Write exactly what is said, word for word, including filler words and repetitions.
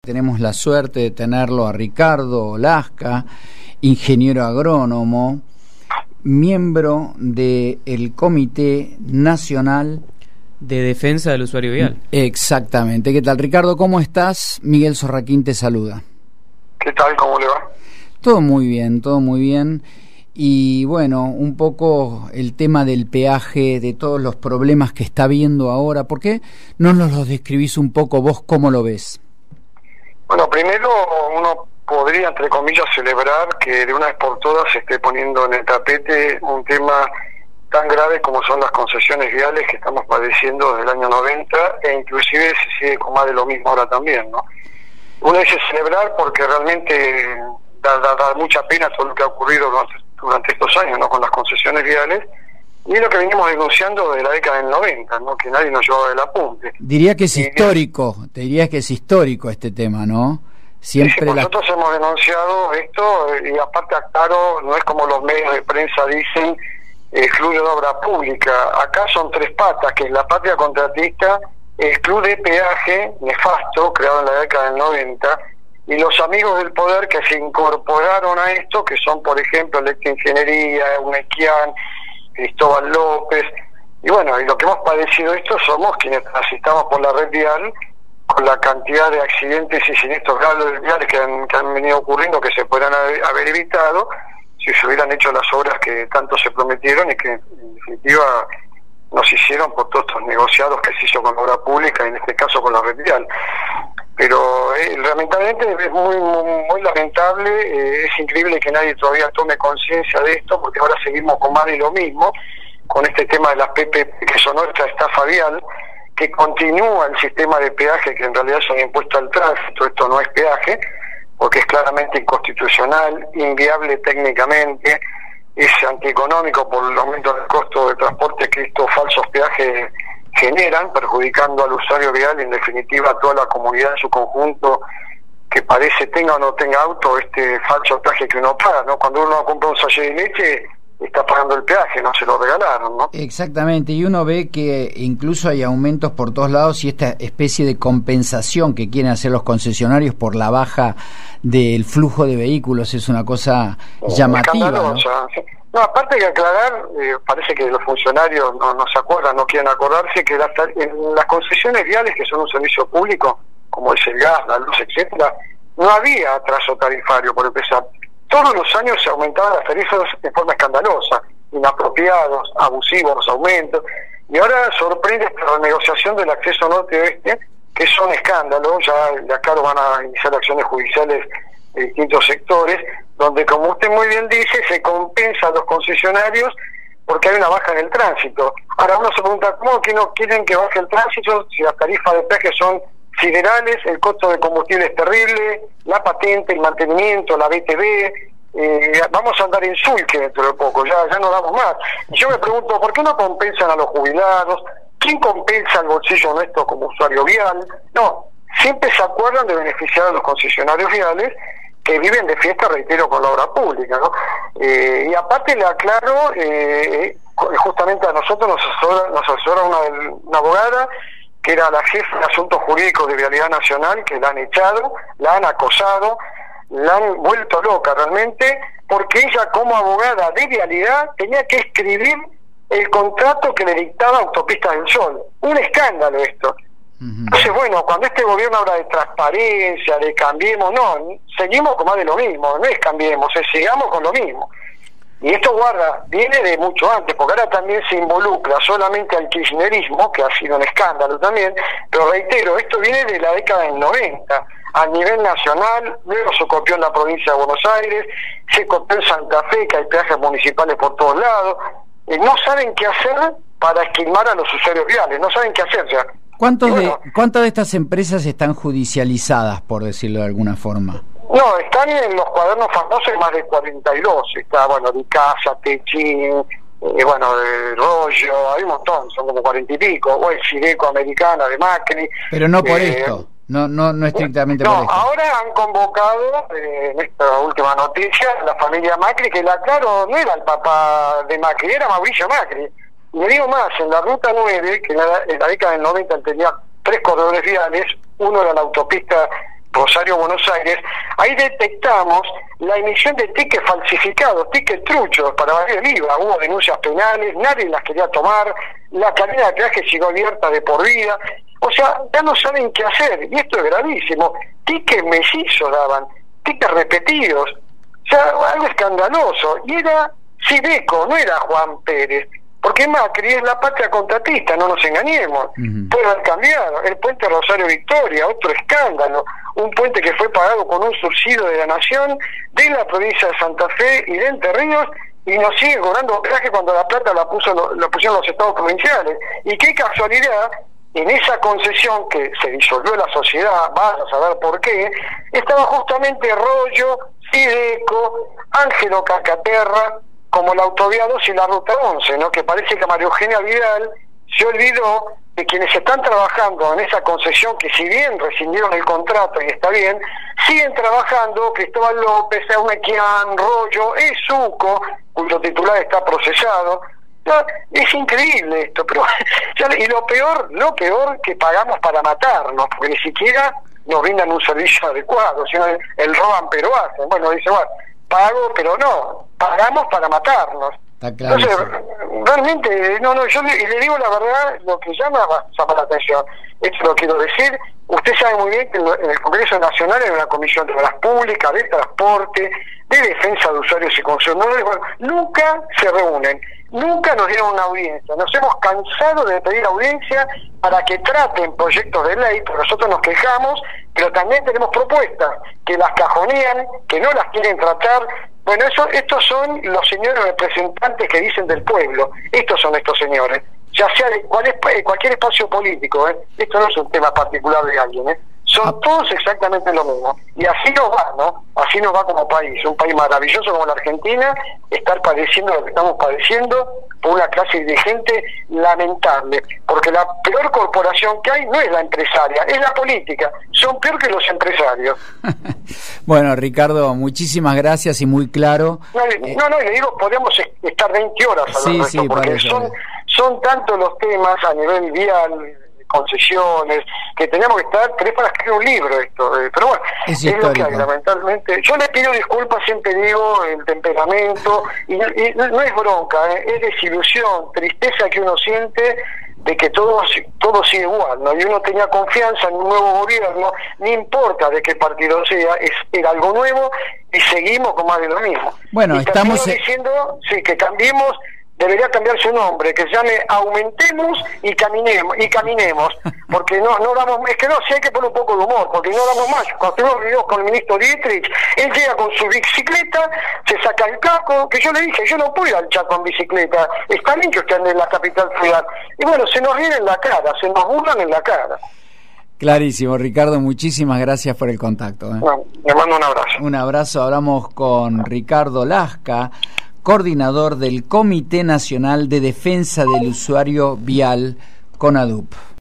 Tenemos la suerte de tenerlo a Ricardo Olasca, ingeniero agrónomo, miembro del Comité Nacional de Defensa del Usuario Vial. Exactamente. ¿Qué tal, Ricardo? ¿Cómo estás? Miguel Sorraquín te saluda. ¿Qué tal? ¿Cómo le va? Todo muy bien, todo muy bien. Y bueno, un poco el tema del peaje, de todos los problemas que está habiendo ahora. ¿Por qué no nos los describís un poco vos? ¿Cómo lo ves? Bueno, primero uno podría, entre comillas, celebrar que de una vez por todas se esté poniendo en el tapete un tema tan grave como son las concesiones viales que estamos padeciendo desde el año noventa, e inclusive se sigue con más de lo mismo ahora también, ¿no? Uno dice celebrar porque realmente da, da, da mucha pena todo lo que ha ocurrido durante, durante estos años, ¿no?, con las concesiones viales, y lo que venimos denunciando desde la década del noventa, ¿no?, que nadie nos llevaba del apunte. Diría que es y, histórico, te diría que es histórico este tema, ¿no? Siempre sí, sí, nosotros la... hemos denunciado esto, y aparte aclaro, no es como los medios de prensa dicen, el club de obra pública. Acá son tres patas, que es la patria contratista, el club de peaje nefasto, creado en la década del noventa, y los amigos del poder que se incorporaron a esto, que son, por ejemplo, Electroingeniería, Unequian, Cristóbal López, y bueno, y lo que hemos padecido esto somos quienes transitamos por la red vial, con la cantidad de accidentes y siniestros viales que han, que han venido ocurriendo, que se podrían haber, haber evitado si se hubieran hecho las obras que tanto se prometieron y que en definitiva nos hicieron por todos estos negociados que se hizo con la obra pública, y en este caso con la red vial. Pero eh, lamentablemente es muy, muy, muy lamentable, eh, es increíble que nadie todavía tome conciencia de esto, porque ahora seguimos con más de lo mismo, con este tema de las P P P, que son nuestra estafa vial, que continúa el sistema de peaje, que en realidad es un impuesto al tránsito. Esto no es peaje, porque es claramente inconstitucional, inviable técnicamente, es antieconómico por el aumento del costo de transporte que estos falsos peajes generan, perjudicando al usuario vial y en definitiva a toda la comunidad en su conjunto, que parece, tenga o no tenga auto, este falso peaje que uno paga, ¿no? Cuando uno compra un sachet de leche, está pagando el peaje, no se lo regalaron, ¿no? Exactamente, y uno ve que incluso hay aumentos por todos lados, y esta especie de compensación que quieren hacer los concesionarios por la baja del flujo de vehículos es una cosa llamativa, ¿no? Sí. No, aparte hay que aclarar, eh, parece que los funcionarios no, no se acuerdan, no quieren acordarse, que las, en las concesiones viales, que son un servicio público, como es el gas, la luz, etcétera, no había atraso tarifario, por empezar. Todos los años se aumentaban las tarifas de forma escandalosa, inapropiados, abusivos los aumentos, y ahora sorprende esta renegociación del acceso norte-oeste, que es un escándalo. Ya de acá van a iniciar acciones judiciales de distintos sectores, donde, como usted muy bien dice, se compensa a los concesionarios porque hay una baja en el tránsito. Ahora uno se pregunta, ¿cómo que no quieren que baje el tránsito si las tarifas de peaje son siderales, el costo de combustible es terrible, la patente, el mantenimiento, la B T V, eh, vamos a andar en sulque dentro de poco, ya, ya no damos más? Y yo me pregunto, ¿por qué no compensan a los jubilados? ¿Quién compensa el bolsillo nuestro como usuario vial? No, siempre se acuerdan de beneficiar a los concesionarios viales, que viven de fiesta, reitero, con la obra pública, ¿no? Eh, y aparte le aclaro, eh, justamente a nosotros nos asesora, nos asesora una, una abogada, que era la jefa de asuntos jurídicos de Vialidad Nacional, que la han echado, la han acosado, la han vuelto loca realmente, porque ella, como abogada de Vialidad, tenía que escribir el contrato que le dictaba Autopistas del Sol. Un escándalo esto. Entonces, bueno, cuando este gobierno habla de transparencia, de cambiemos, no, seguimos con más de lo mismo, no es cambiemos, es sigamos con lo mismo. Y esto, guarda, viene de mucho antes, porque ahora también se involucra solamente al kirchnerismo, que ha sido un escándalo también, pero reitero, esto viene de la década del noventa, a nivel nacional, luego se copió en la provincia de Buenos Aires, se copió en Santa Fe, que hay peajes municipales por todos lados, eh, no saben qué hacer para esquilmar a los usuarios viales, no saben qué hacer ya. ¿Cuántos bueno, de, ¿Cuántas de estas empresas están judicializadas, por decirlo de alguna forma? No, están en los cuadernos famosos más de cuarenta y dos. Está, bueno, Dicasa, Techin, eh, bueno, de Rollo, hay un montón, son como cuarenta y pico, o el Sideco Americana de Macri. Pero no por eh, esto, no no no estrictamente no, por esto. Ahora han convocado, eh, en esta última noticia, la familia Macri, que la claro, no era el papá de Macri, era Mauricio Macri. Y le digo más, en la ruta nueve, que en la, en la década del noventa tenía tres corredores viales, uno era la autopista Rosario, Buenos Aires, ahí detectamos la emisión de tickets falsificados, tickets truchos para evadir el I V A. Hubo denuncias penales, nadie las quería tomar, la cabina de peaje siguió abierta de por vida. O sea, ya no saben qué hacer, y esto es gravísimo. Tickets mellizos daban, tickets repetidos, o sea, algo escandaloso. Y era Sideco, no era Juan Pérez. Porque Macri es la patria contratista, no nos engañemos. Uh-huh. Puede haber cambiado. El puente Rosario Victoria, otro escándalo. Un puente que fue pagado con un subsidio de la Nación, de la provincia de Santa Fe y de Entre Ríos, y nos sigue cobrando peaje cuando la plata la puso la pusieron los estados provinciales. Y qué casualidad, en esa concesión que se disolvió la sociedad, vas a saber por qué, estaba justamente Rollo, Sideco, Ángelo Cacaterra, como la autovía dos y la ruta once, ¿no? Que parece que María Eugenia Vidal se olvidó de quienes están trabajando en esa concesión, que si bien rescindieron el contrato y está bien, siguen trabajando Cristóbal López, Eumequian, Rollo, Ezuco, cuyo titular está procesado. Ya, es increíble esto, pero ya, y lo peor, lo peor que pagamos para matarnos, porque ni siquiera nos brindan un servicio adecuado, sino el, el roban pero hacen. Bueno, dice, bueno, pago, pero no, pagamos para matarnos. Entonces, realmente, no, no, yo le, le digo la verdad, lo que llama, llama la atención, esto lo quiero decir, usted sabe muy bien que en el Congreso Nacional hay una comisión de obras públicas, de transporte, de defensa de usuarios y consumidores, bueno, nunca se reúnen, nunca nos dieron una audiencia, nos hemos cansado de pedir audiencia para que traten proyectos de ley, pero nosotros nos quejamos, pero también tenemos propuestas que las cajonean, que no las quieren tratar. Bueno, eso, estos son los señores representantes que dicen del pueblo, estos son estos señores, ya sea de cual es, cualquier espacio político, ¿eh? Esto no es un tema particular de alguien, ¿eh? Son ah. todos exactamente lo mismo, y así nos va, ¿no? Así nos va como país, un país maravilloso como la Argentina, estar padeciendo lo que estamos padeciendo por una clase dirigente lamentable, porque la peor corporación que hay no es la empresaria, es la política, son peor que los empresarios. Bueno, Ricardo, muchísimas gracias y muy claro. No, eh, no, no, le digo, podemos estar veinte horas hablando sí, de esto, sí, porque eso, son, son tantos los temas a nivel vial, concesiones, que teníamos que estar tres para escribir un libro esto, eh, pero bueno, es, es lo que hay, lamentablemente. Yo le pido disculpas, siempre digo, el temperamento, y, y no es bronca, eh, es desilusión, tristeza que uno siente de que todo, todo sigue igual, ¿no? Y uno tenía confianza en un nuevo gobierno, no importa de qué partido sea, es era algo nuevo y seguimos con más de lo mismo. Bueno, y estamos diciendo, sí, que cambiemos. Debería cambiar su nombre, que se llame Aumentemos y Caminemos, y caminemos porque no no damos, es que no, sí hay que poner un poco de humor, porque no damos más. Cuando tuvimos videos con el ministro Dietrich, él llega con su bicicleta, se saca el casco, que yo le dije, yo no puedo ir al Chaco en bicicleta, está bien que usted ande en la capital ciudad, y bueno, se nos ríen en la cara, se nos burlan en la cara. Clarísimo, Ricardo, muchísimas gracias por el contacto. ¿eh? Bueno, le mando un abrazo. Un abrazo, hablamos con Ricardo Lasca, coordinador del Comité Nacional de Defensa del Usuario Vial, CONADUP.